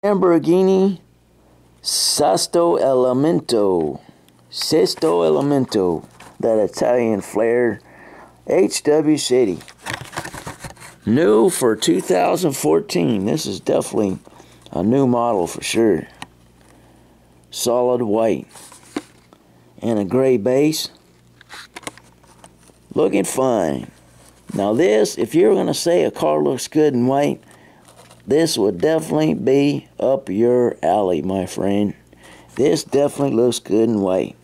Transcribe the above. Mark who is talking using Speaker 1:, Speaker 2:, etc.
Speaker 1: Lamborghini Sesto Elemento. Sesto Elemento. That Italian flair. HW City. New for 2014. This is definitely a new model for sure. Solid white. And a gray base. Looking fine. Now this, if you're going to say a car looks good in white, this would definitely be up your alley, my friend. This definitely looks good in white.